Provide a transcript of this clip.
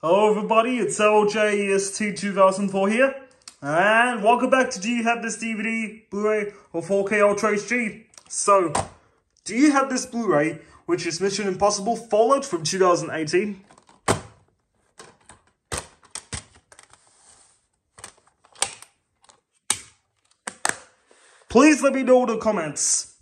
Hello everybody, it's LJEST 2004 here, and welcome back to Do You Have This DVD, Blu-ray, or 4K Ultra HD? So, do you have this Blu-ray, which is Mission Impossible Fallout from 2018? Please let me know in the comments.